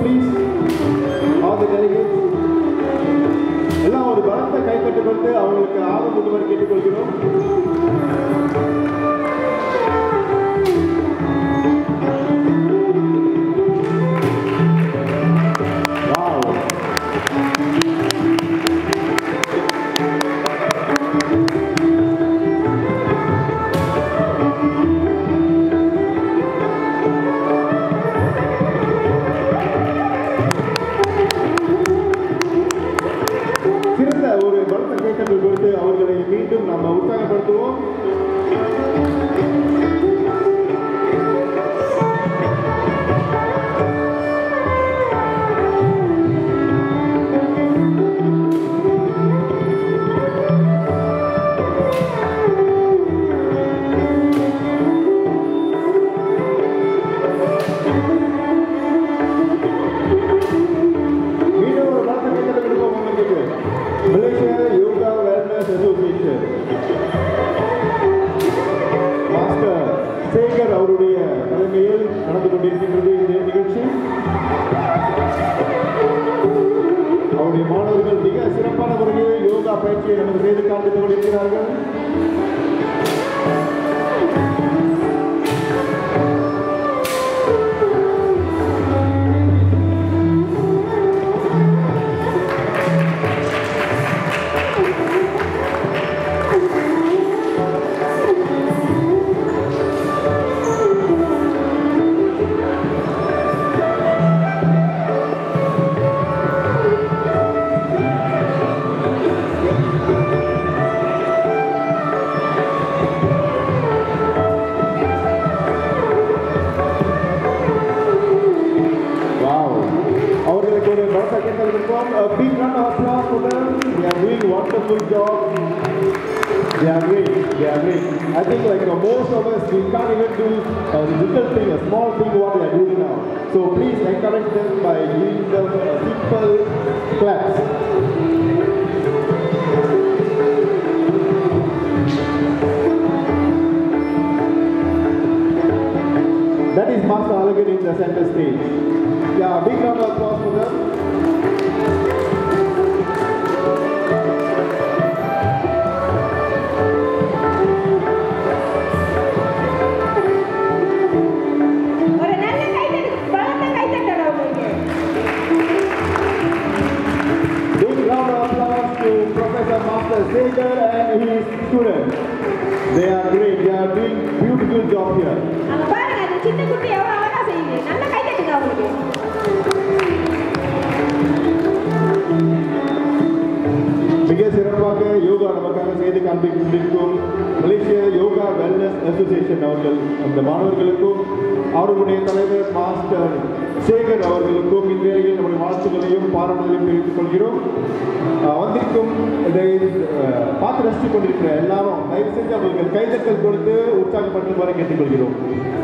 please, all the delegates. எல்லாம் ஒரு பலத்தை கைப்பற்றி கொண்டு அவங்களுக்கு ஆர்வம் கொண்டு கேட்டுக்கொள்கிறோம். அவர்களை மீண்டும் நம்ம உற்சாகப்படுத்துவோம். சேகர் அவருடைய தலைமையில் நடந்து கொண்டிருக்கின்றது இந்த நிகழ்ச்சி. அவருடைய மாணவர்கள் மிக சிறப்பான முறையில் யோகா பயிற்சியை நமக்கு செய்து காண்பித்துக் கொண்டிருக்கிறார்கள். A big round of applause for them. They are doing a wonderful job. They are great. They are great. I think like most of us, we can't even do a little thing, a small thing what they are doing now. So please encourage them by giving them a simple claps. That is Master Alagan in the center stage. Yeah, big round of applause for them. Master Sager and his students. They are great. They are doing beautiful job here. மிக சிறப்பாக யோகா நமக்காக செய்து காண்பிக்கும் மலேசிய yoga wellness association அவர்கள் அந்த மாணவர்களுக்கும் அவர்களுடைய தலைவர் மாஸ்டர் சேகர் அவர்களுக்கும் இந்நிலையில் நம்முடைய வாழ்த்துக்களையும் பாராட்டுகளையும் தெரிவித்துக் கொள்கிறோம். வந்திருக்கும் இதை பார்த்து ரசித்துக் கொண்டிருக்கிற எல்லாரும் தயவு செஞ்சு அவர்கள் கைதட்டல் கொடுத்து உற்சாகப்படுத்துமாறு கேட்டுக்கொள்கிறோம்.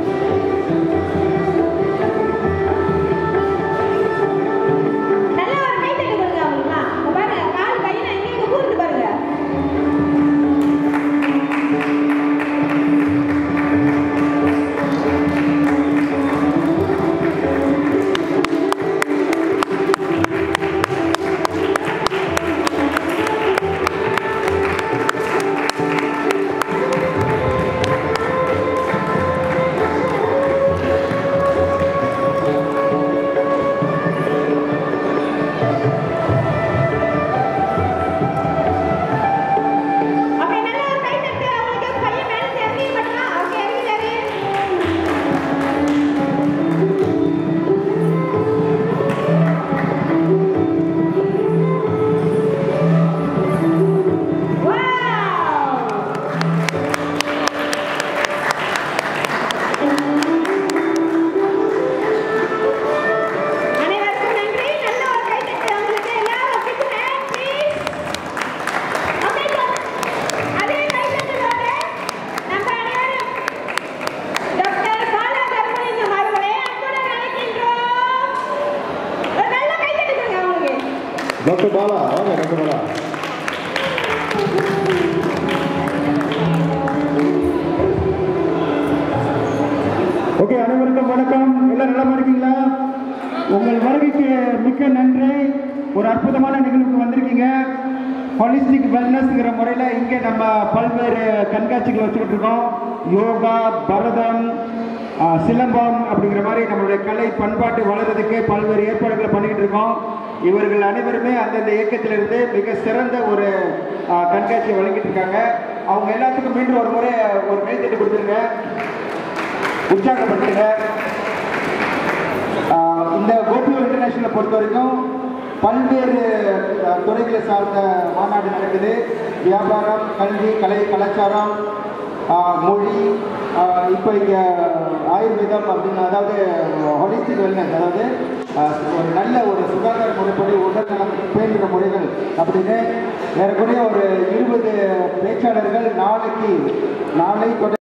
Dr. Bala, வாங்க Dr. Bala. ஓகே, அனைவருக்கும் வணக்கம். எல்லாரும் நல்லா இருக்கீங்களா? உங்கள் வருகை உங்களுக்கு மிக்க நன்றி. ஒரு அற்புதமான நிகழ்வுக்கு வந்திருக்கீங்க. ஹோலிஸ்டிக் வெல்னஸ்ங்கிற முறையில் இங்கே நம்ம பல்வேறு கண்காட்சிகள் வச்சுக்கிட்டு இருக்கோம். யோகா, பரதம், சிலம்பம் அப்படிங்கிற மாதிரி நம்மளுடைய கலை பண்பாட்டு வளர்றதுக்கு பல்வேறு ஏற்பாடுகளை பண்ணிக்கிட்டு இருக்கோம். இவர்கள் அனைவருமே அந்தந்த இயக்கத்திலிருந்து மிக சிறந்த ஒரு கண்காட்சியை வழங்கிட்டு இருக்காங்க. அவங்க எல்லாத்துக்கும் மீண்டும் ஒரு முறை ஒரு கைத்தட்டு கொடுத்துருங்க, உற்சாகப்படுத்துங்க. இந்த கோகுலம் இன்டர்நேஷனலை பொறுத்த வரைக்கும் பல்வேறு துறைகளை சார்ந்த மாநாடு நடக்குது. வியாபாரம், கல்வி, கலை, கலாச்சாரம், மொழி, இப்போ இங்கே ஆயுர்வேதம் அப்படின்னு, அதாவது ஹோலிஸ்டிக் வெல்னஸ், அதாவது ஒரு நல்ல ஒரு சுகாதார முறைப்படி உடல் நலம் பேணுகிற முறைகள் அப்படின்னு ஏறக்குறைய ஒரு 20 பேச்சாளர்கள் நாளை